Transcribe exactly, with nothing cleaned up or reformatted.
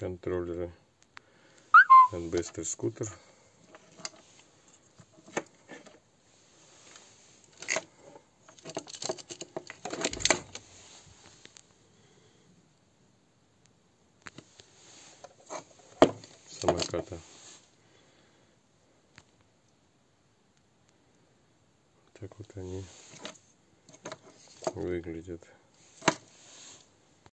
контроллеры от Bester Scooter. Самоката. Так вот они выглядят.